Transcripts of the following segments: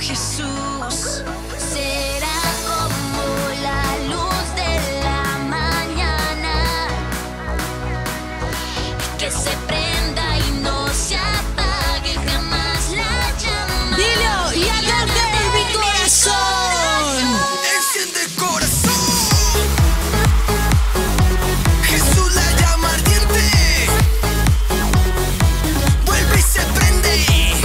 Jesús. Será como la luz de la mañana, que se prenda y no se apague jamás la llama. Dilo y arde mi corazón. Enciende el corazón. Jesús, la llama ardiente, vuelve y se prende.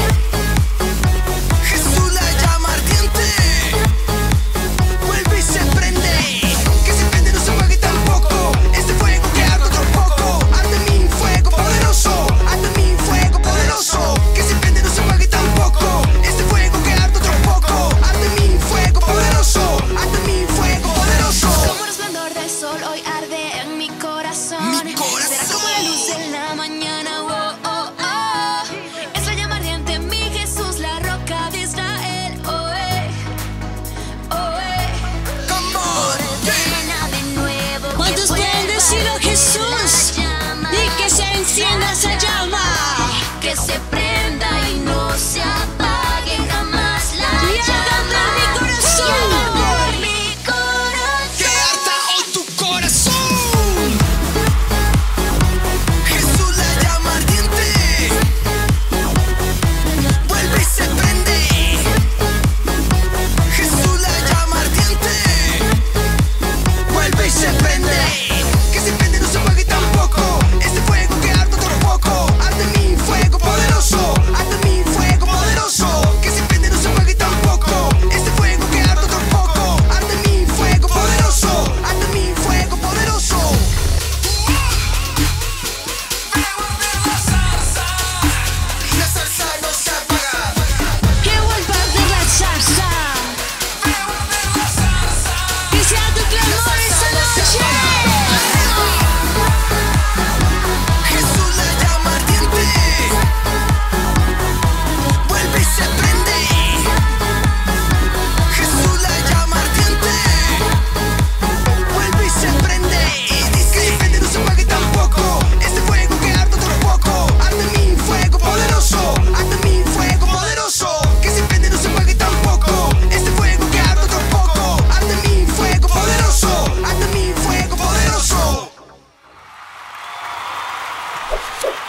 Jesús, la llama ardiente, vuelve y se prende. Que se prende, no se apague tampoco. Este fuego que arde otro poco. Arde mi fuego poderoso, arde mi fuego poderoso. Que se prende, no se apague tampoco. Este fuego que arde otro poco. Arde mi fuego poderoso, arde mi fuego poderoso. Como el resplandor del sol hoy arde en mi corazón. Mi corazón. Será como la luz en la mañana. Oh, oh, oh. Es la llama ardiente, mi Jesús, la roca de Israel. Oh, oh, Come on, Ordena de nuevo. que ¿Cuántos pueden vuelva decirlo, la Jesús? llama. Y que se encienda esa llama. Que se prenda y no se apague jamás la Y arde llama. mi corazón. Y arde mi que corazón. arda hoy tu corazón. Jesús, la llama ardiente, vuelve y se prende. Jesús, la llama ardiente, vuelve y se prende. Que se prende, no se apague tampoco. Este fuego que arde otro poco. Arde mi fuego poderoso, arde mi fuego poderoso. Que se prende, no se apague tampoco. Este fuego que arde otro poco. Arde mi fuego poderoso, arde mi fuego poderoso. La zarza no se apaga. Que vuelva a arder la zarza. Que sea tu clamor esta noche. Jesús, la llama ardiente, vuelve y se prende. Jesús, la llama ardiente, vuelve y se prende. Y dice que se prende, no se apague tampoco. Este fuego que arde otro poco. Arde mi fuego poderoso, arde mi fuego poderoso. Que se prende, no se apague tampoco. Este fuego que arde otro poco. Arde mi fuego poderoso, arde mi fuego poderoso.